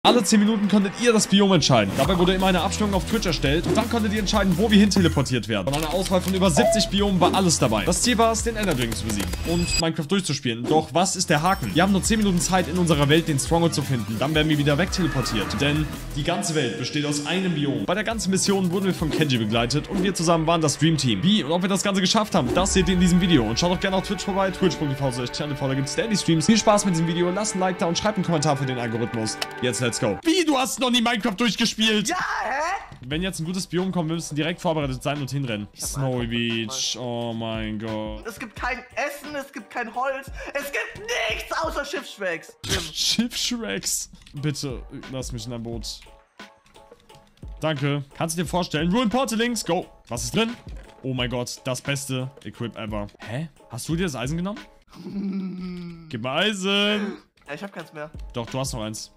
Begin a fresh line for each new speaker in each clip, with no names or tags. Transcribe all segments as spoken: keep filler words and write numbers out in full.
Alle zehn Minuten konntet ihr das Biom entscheiden. Dabei wurde immer eine Abstimmung auf Twitch erstellt und dann konntet ihr entscheiden, wo wir hin teleportiert werden. Von einer Auswahl von über siebzig Biomen war alles dabei. Das Ziel war es, den Ender Dragon zu besiegen und Minecraft durchzuspielen. Doch was ist der Haken? Wir haben nur zehn Minuten Zeit, in unserer Welt den Stronghold zu finden. Dann werden wir wieder wegteleportiert. Denn die ganze Welt besteht aus einem Biom. Bei der ganzen Mission wurden wir von Kenji begleitet und wir zusammen waren das Dream Team. Wie und ob wir das Ganze geschafft haben, das seht ihr in diesem Video. Und schaut doch gerne auf Twitch vorbei, twitch punkt t v slash channel, da gibt's Daily Streams. Viel Spaß mit diesem Video, lasst ein Like da und schreibt einen Kommentar für den Algorithmus. Jetzt let's go. Wie, du hast noch nie Minecraft durchgespielt?
Ja, hä?
Wenn jetzt ein gutes Biom kommt, wir müssen direkt vorbereitet sein und hinrennen. Snowy Beach, oh mein Gott.
Es gibt kein Essen, es gibt kein Holz, es gibt nichts außer Schiffsschrecks.
Schiffsschrecks. Bitte, lass mich in dein Boot. Danke. Kannst du dir vorstellen? Ruin Portal Links, go. Was ist drin? Oh mein Gott, das beste Equip ever. Hä? Hast du dir das Eisen genommen? Gib mal Eisen.
Ja, ich hab keins mehr.
Doch, du hast noch eins.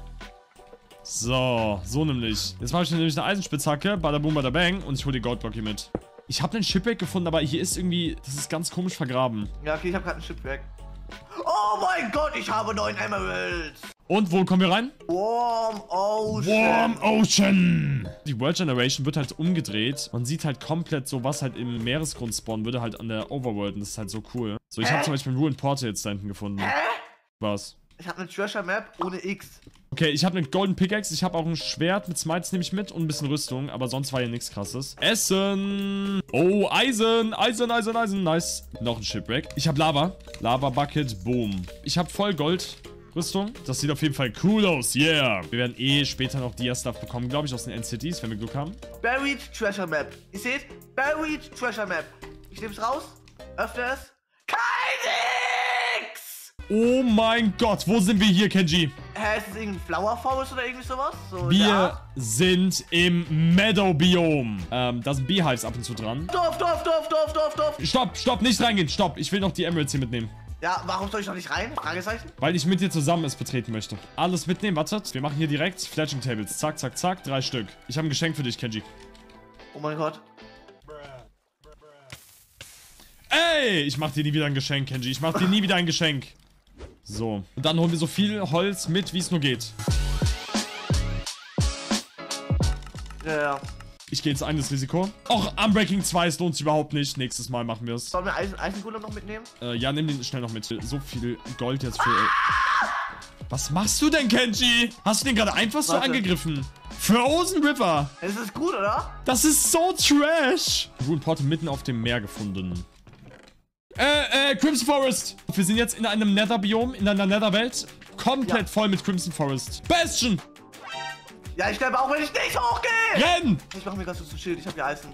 So, so nämlich. Jetzt mache ich nämlich eine Eisenspitzhacke, badaboom, badabang, und ich hole den Goldblock hier mit. Ich habe einen Shipwreck gefunden, aber hier ist irgendwie, das ist ganz komisch vergraben.
Ja, okay, ich habe gerade einen Shipwreck. Oh mein Gott, ich habe neun Emeralds.
Und wo kommen wir rein?
Warm Ocean.
Warm Ocean. Die World Generation wird halt umgedreht. Man sieht halt komplett so, was halt im Meeresgrund spawnen würde, halt an der Overworld. Und das ist halt so cool. So, ich habe zum Beispiel einen Ruined Portal jetzt da hinten gefunden.
Hä?
Was?
Ich habe eine Treasure Map ohne X.
Okay, ich habe eine Golden Pickaxe, ich habe auch ein Schwert mit Smites nehme ich mit und ein bisschen Rüstung, aber sonst war hier nichts krasses. Essen! Oh, Eisen! Eisen, Eisen, Eisen, nice. Noch ein Shipwreck. Ich habe Lava. Lava Bucket, boom. Ich habe voll Gold. Rüstung. Das sieht auf jeden Fall cool aus, yeah. Wir werden eh später noch Dia-Stuff bekommen, glaube ich, aus den N C Ts, wenn wir Glück haben.
Buried Treasure Map. Ihr seht? Buried Treasure Map. Ich nehme es raus, öffne es. Kein X!
Oh mein Gott, wo sind wir hier, Kenji?
Hä, ist es irgendein Flower Forest oder irgendwie sowas? So,
Wir
ja.
sind im Meadow-Biom. Ähm, da sind Beehives ab und zu dran.
Dorf, Dorf, Dorf, Dorf, Dorf, Dorf.
Stopp, stopp, nicht reingehen, stopp. Ich will noch die Emeralds hier mitnehmen.
Ja, warum soll ich noch nicht rein? Fragezeichen.
Weil ich mit dir zusammen es betreten möchte. Alles mitnehmen, wartet. Wir machen hier direkt Fletching Tables. Zack, zack, zack. Drei Stück. Ich habe ein Geschenk für dich, Kenji.
Oh mein Gott.
Ey, ich mach dir nie wieder ein Geschenk, Kenji. Ich mach dir nie wieder ein Geschenk. So. Und dann holen wir so viel Holz mit, wie es nur geht.
Ja, ja.
Ich gehe jetzt ein, das Risiko. Och, Unbreaking zwei, es lohnt sich überhaupt nicht. Nächstes Mal machen wir es.
Sollen wir Eisen Eisengolem noch mitnehmen?
Äh, ja, nimm den schnell noch mit. So viel Gold jetzt für... Ah! Was machst du denn, Kenji? Hast du den gerade einfach so
Warte.
angegriffen? Frozen River.
Das ist gut, oder?
Das ist so trash. Ruined Portal mitten auf dem Meer gefunden. Äh, äh, Crimson Forest. Wir sind jetzt in einem Nether-Biom, in einer Nether-Welt. Komplett
Ja.
voll mit Crimson Forest. Bastion!
Ja, ich sterbe auch, wenn ich nicht hochgehe.
Renn!
Ich mache mir ganz kurz ein Schild, ich habe hier Eisen.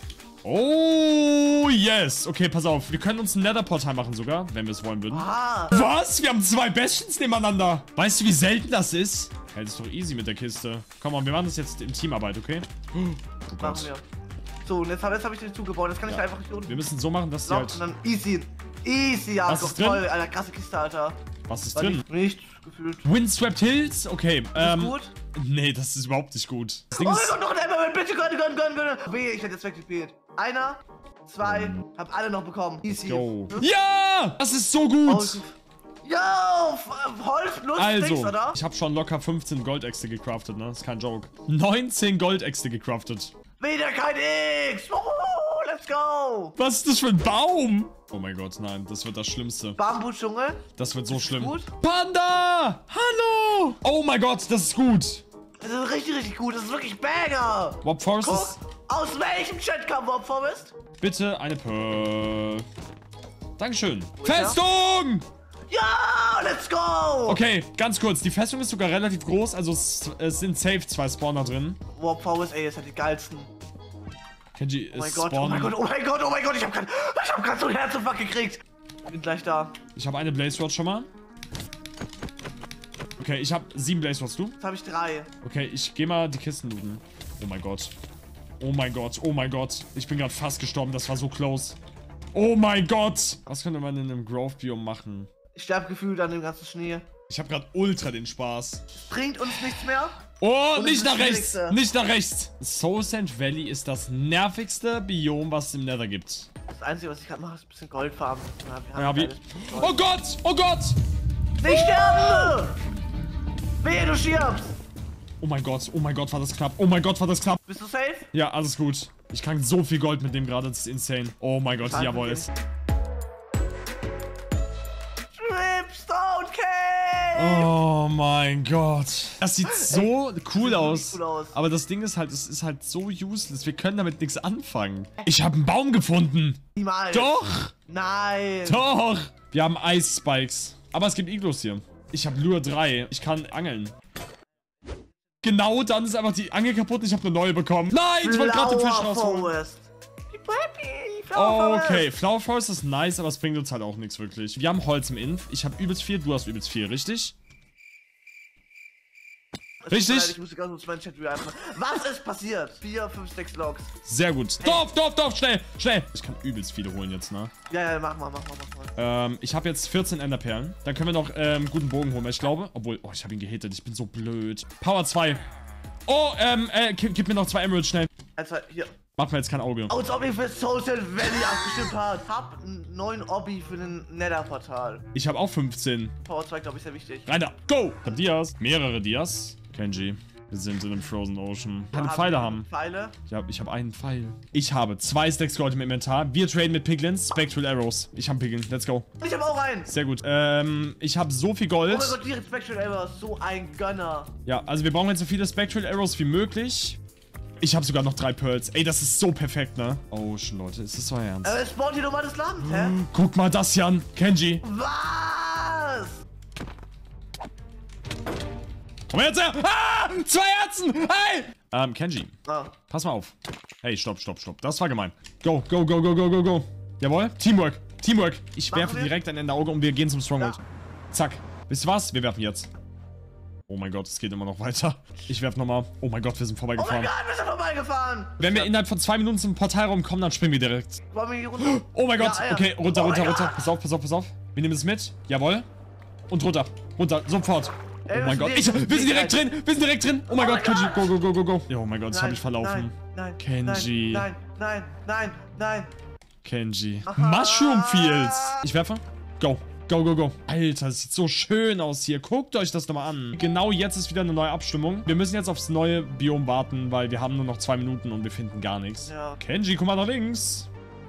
Oh, yes. Okay, pass auf. Wir können uns ein Nether-Portal machen sogar, wenn wir es wollen würden.
Ah.
Was? Wir haben zwei Bastions nebeneinander. Weißt du, wie selten das ist? Hey, das ist doch easy mit der Kiste. Komm mal, wir machen das jetzt in Teamarbeit, okay? Oh
Machen
Gott.
wir. So, und jetzt habe hab ich den zugebaut. Jetzt kann ich
Ja.
einfach hier unten.
Wir müssen so machen, dass sie
So,
halt...
und dann easy. Easy, ja,
Was
doch
ist drin?
toll. Alter, krasse Kiste, Alter.
Was ist
War
drin?
nicht, nichts gefühlt.
Windswept Hills? Okay, ähm...
Ist gut?
Nee, das ist überhaupt nicht gut. Das
Oh
Ding
mein
ist...
Gott, noch ein Emerald, bitte, gönn, gönn, gönn, gönn. Weh, ich hätte jetzt weggespielt. Einer, zwei, hab alle noch bekommen. Easy.
Go.
Hm?
Ja! Das ist so gut!
Oh, yo, Holz plus
Also,
Dings, oder?
ich habe schon locker fünfzehn Goldäxte gecraftet, ne? Das ist kein Joke. neunzehn Goldäxte gecraftet.
Wieder kein X. Oh, let's go.
Was ist das für ein Baum? Oh mein Gott, nein, das wird das Schlimmste.
Bambusdschungel.
Das wird so
Ist
schlimm.
gut?
Panda! Hallo! Oh mein Gott, das ist gut.
Das ist richtig, richtig gut. Das ist wirklich Banger.
Warp Forest
Guck,
ist...
aus welchem Chat kam Warp Forest?
Bitte eine Pearl. Dankeschön.
ist er?
Festung!
Ja, let's go.
Okay, ganz kurz. Die Festung ist sogar relativ groß. Also es, es sind safe zwei Spawner drin.
Warp Forest, ey, das hat die geilsten.
Kenji,
Oh mein
es
Gott, oh mein
spawnen...
Gott, oh mein Gott, oh mein Gott. Ich hab grad, ich hab grad so einen Herzinfarkt gekriegt. Bin gleich da.
Ich habe eine Blaze Rod schon mal. Okay, ich habe sieben Blaze Rods, du?
Jetzt habe ich drei.
Okay, ich gehe mal die Kisten looten. Oh mein Gott. Oh mein Gott, oh mein Gott. Ich bin gerade fast gestorben, das war so close. Oh mein Gott. Was könnte man in einem Grove-Biom machen?
Ich sterbe gefühlt an dem ganzen Schnee.
Ich habe gerade ultra den Spaß.
Bringt uns nichts mehr.
Oh,
Und
nicht
das
nach
ist das
rechts.
Schwierigste.
Nicht nach rechts. Soul Sand Valley ist das nervigste Biom, was es im Nether gibt.
Das Einzige, was ich gerade mache, ist ein bisschen Gold farmen. Ja, wir haben
Ja, wie...
keine
Oh Gott, oh Gott.
Nicht sterben! Wehe, du stirbst!
Oh mein Gott, oh mein Gott, war das knapp. Oh mein Gott, war das knapp.
Bist du safe?
Ja, alles gut. Ich kann so viel Gold mit dem gerade, das ist insane. Oh mein Gott,
Schade,
jawohl.
okay. Dripstone Cake!
Oh mein Gott. Das sieht so cool
sieht
aus.
cool aus.
Aber das Ding ist halt, es ist halt so useless. Wir können damit nichts anfangen. Ich habe einen Baum gefunden.
Niemals.
Doch.
Nein.
Doch. Wir haben Ice Spikes. Aber es gibt Iglus hier. Ich habe Lure drei. Ich kann angeln. Genau, dann ist einfach die Angel kaputt und ich habe eine neue bekommen. Nein, ich wollte gerade den Fisch rausholen.
Forest. Die Preppy, die Flower
Okay,
Forest.
Flower Forest ist nice, aber es bringt uns halt auch nichts wirklich. Wir haben Holz im Inf. Ich habe übelst viel, du hast übelst viel, richtig?
Es tut mir
Richtig?
leid, Ich musste ganz kurz meinen Chat wieder einfach. Was ist passiert? vier, fünf, sechs Logs.
Sehr gut. Dorf, Dorf, Dorf, schnell, schnell. Ich kann übelst viele holen jetzt, ne?
Ja, ja, mach mal, mach mal, mach mal.
Ähm, ich habe jetzt vierzehn Enderperlen. Dann können wir noch ähm, guten Bogen holen, weil ich glaube, obwohl, oh, ich habe ihn gehittet. Ich bin so blöd. Power zwei. Oh, ähm, äh, gib, gib mir noch zwei Emeralds schnell.
Also, hier.
Mach mir jetzt kein Auge.
Als ob ich für Social Valley abgestimmt hat. Hab einen neuen Obby für den Nether-Portal.
Ich habe auch fünfzehn.
Power zwei, glaube ich, sehr wichtig.
Rein da. Go! Ich hab Dias. Mehrere Dias. Kenji. Wir sind in einem Frozen Ocean. Keine
Haben
Pfeile
wir
haben.
Pfeile?
Ich habe ich hab einen Pfeil. Ich habe zwei Stacks Gold im Inventar. Wir traden mit Piglins. Spectral Arrows. Ich habe Piglin. Let's go.
Ich habe auch einen.
Sehr gut. Ähm, ich habe so viel
Oh
Gold.
mein Gott, direkt Spectral Arrows. So ein Gönner.
Ja, also wir brauchen jetzt so viele Spectral Arrows wie möglich. Ich habe sogar noch drei Pearls. Ey, das ist so perfekt, ne? Oh, schon, Leute. Ist das so ernst?
Aber es spawnt hier nochmal das Land, hä?
Guck mal das hier an. Kenji.
Was?
Komm jetzt her. Ah! Zwei Herzen. Hey! Ähm, Kenji.
Ah.
Pass mal auf. Hey, stopp, stopp, stopp. Das war gemein. Go, go, go, go, go, go, go. Jawohl. Teamwork. Teamwork. Ich
Machen
werfe
wir?
direkt ein Ende Auge und wir gehen zum Stronghold.
Ja.
Zack. Wisst ihr was? Wir werfen jetzt. Oh mein Gott, es geht immer noch weiter. Ich werfe nochmal. Oh mein Gott, wir sind
Oh mein
vorbeigefahren.
Gott, wir sind vorbeigefahren.
Wenn wir innerhalb von zwei Minuten zum Portalraum kommen, dann springen wir direkt.
Wollen wir hier runter?
Oh mein Gott.
Ja, ja.
Okay, runter,
Oh
runter,
mein
runter.
Gott.
Pass auf, pass auf, pass auf. Wir nehmen es mit. Jawohl. Und runter. Runter. Sofort.
Ey,
Oh
wir
mein
sind
Gott.
direkt-
Ich, wir sind direkt drin. Wir sind direkt drin. Oh mein
Oh
Gott,
mein
Kenji.
Gott.
Go, go, go, go, go. Oh mein Gott, das habe
Nein,
ich verlaufen.
Nein, nein,
Kenji.
Nein, nein, nein, nein, nein.
Kenji.
Aha.
Mushroom Fields. Ich werfe. Go. Go, go, go. Alter, das sieht so schön aus hier. Guckt euch das nochmal an. Genau jetzt ist wieder eine neue Abstimmung. Wir müssen jetzt aufs neue Biom warten, weil wir haben nur noch zwei Minuten und wir finden gar nichts.
Ja.
Kenji, komm mal nach links.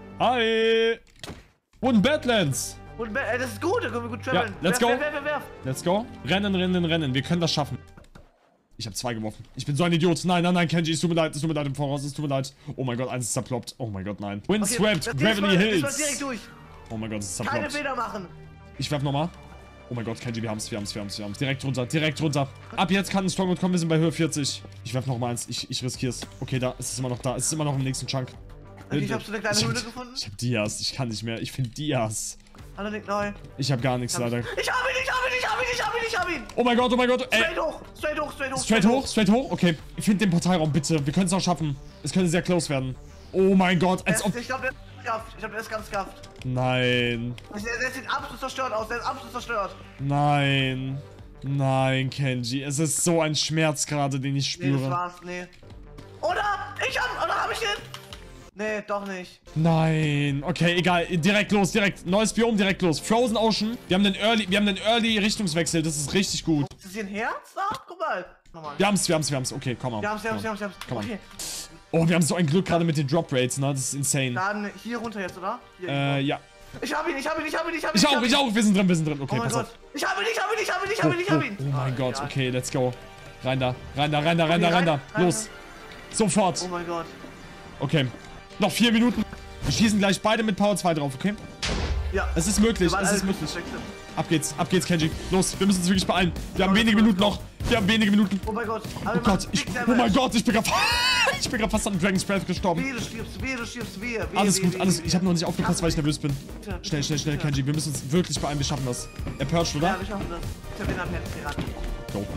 Hi. Und Badlands.
Und äh, das ist gut, da können wir gut traveln.
Ja, let's
werf,
go.
Werf, werf, werf.
Let's go. Rennen, rennen, rennen. Wir können das schaffen. Ich habe zwei geworfen. Ich bin so ein Idiot. Nein, nein, nein, Kenji, es tut mir leid, es tut mir leid im Voraus, es tut mir leid. Oh mein Gott, eins ist zerploppt. Oh mein Gott, nein. Windswept,
das-
Gravity
diesmal- diesmal direkt
Hills.
durch.
Oh mein Gott, es ist
Keine
zerploppt.
Fehler machen.
Ich werf nochmal. Oh mein Gott, Kenji, wir haben's, wir haben's, wir haben's, wir haben's. Direkt runter, direkt runter. Ab jetzt kann ein Stronghold kommen, wir sind bei Höhe vierzig. Ich werf nochmal eins, ich, ich riskier's. Okay, da, es ist immer noch da, es ist immer noch im nächsten Chunk.
Okay, ich hab so eine kleine
ich
Höhle
hab,
gefunden.
Ich hab Dias, ich kann nicht mehr, ich find Dias.
Hallo, Nick, neu.
Ich hab gar nichts, leider.
Ich hab ihn, ich hab ihn, ich hab ihn, ich hab ihn, ich hab ihn.
Oh mein Gott, oh mein Gott, ey.
Straight hoch, straight hoch, straight hoch.
Straight hoch, straight hoch, okay. Find den Portalraum, bitte. Wir können es auch schaffen. Es könnte sehr close werden. Oh mein Gott, als
Der
ob...
ist- Ich glaub, der ist gafft. Ich glaub, der ist ganz gafft.
Nein.
Der, der sieht absolut zerstört aus, der ist absolut zerstört.
Nein. Nein, Kenji. Es ist so ein Schmerz gerade, den ich
Nee, das
spüre.
war's, nee. Oder? Ich hab, oder hab ich den? Nee, doch nicht.
Nein. Okay, egal. Direkt los, direkt. Neues Biom, direkt los. Frozen Ocean. Wir haben den Early, wir haben den Early Richtungswechsel. Das ist richtig gut.
Ist das hier ein Herz? Ach, guck mal. Nochmal.
Wir haben's, wir haben's, wir haben's. Okay, komm mal.
Wir haben's, wir haben's, wir haben's, wir haben's.
Komm on.
Okay.
Oh, wir haben so ein Glück gerade mit den Drop Rates, ne? Das ist insane.
Dann hier runter jetzt, oder? Hier,
Äh, ja.
Ich hab ihn, ich hab ihn, ich hab ihn, ich hab ihn.
Ich auch,
hab ihn.
ich auch. Wir sind drin, wir sind drin.
Oh
Okay,
mein
pass
Gott.
auf.
Ich hab ihn, ich hab ihn, ich hab ihn, ich hab ihn, ich hab ihn.
Oh, oh mein
Ah,
Gott.
ja.
Okay, let's go. Rein da, rein da, rein da, rein da,
Okay,
rein da.
rein, rein,
Los. Sofort.
Oh mein Gott.
Okay. Noch vier Minuten. Wir schießen gleich beide mit Power zwei drauf, okay?
Ja.
Es ist möglich,
Wir waren
es
alle
ist möglich.
perfekt.
Ab geht's, ab geht's, Kenji. Los, wir müssen uns wirklich beeilen. Wir haben
Los,
wenige
los,
Minuten
los.
noch. Wir haben wenige Minuten.
Oh mein Gott.
Oh Gott, ich, oh mein Gott, ich bin gerade ich bin gerade fast an Dragon's Breath gestorben.
Wehe, du stirbst, wehe, du stirbst, wehe, wehe,
Alles
wehe,
gut,
wehe,
alles.
wehe.
Ich habe noch nicht aufgepasst, weil ich nervös bin.
Bitte, bitte,
Schnell, schnell, schnell,
bitte.
Kenji. Wir müssen uns wirklich beeilen. Wir schaffen das. Er percht,
Ja,
oder?
wir schaffen das. Ich hab den Abhängen geraten.
Go.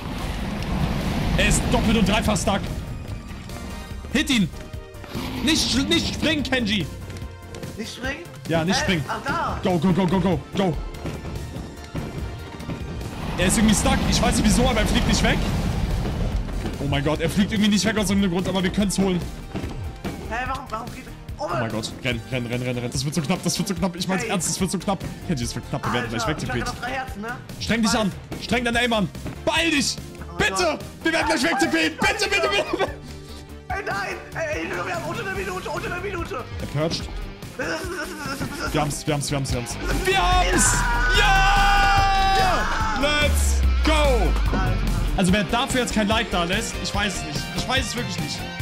Er ist doppelt und dreifach stuck. Hit ihn. Nicht, sch- nicht springen, Kenji.
Nicht springen?
Ja, nicht
Hä?
springen.
Ach, da.
Go, go, go, go, go, go. Er ist irgendwie stuck. Ich weiß nicht wieso, aber er fliegt nicht weg. Oh mein Gott, er fliegt irgendwie nicht weg aus irgendeinem Grund, aber wir können es holen.
Hä, warum, warum geht Oh
Oh mein Gott, renn, renn, renn, renn, renn. Das wird so knapp, das wird so knapp. Ich mein's
Hey.
ernst, das wird so knapp. Kenji, es wird knapp. Wir werden gleich
Alter, ich hab
wegtippet.
noch drei Herzen, ne?
Streng dich an. Streng dein Aim an. Beeil dich. Bitte! Wir werden gleich wegtippen! Bitte, bitte, bitte!
Ey, nein! Ey, wir haben unter einer Minute, unter einer Minute!
Er percht. Wir haben's, wir haben's, wir haben's, wir haben's. Wir haben's! Ja! ja! Let's go! Also wer dafür jetzt kein Like da lässt, ich weiß es nicht. Ich weiß es wirklich nicht.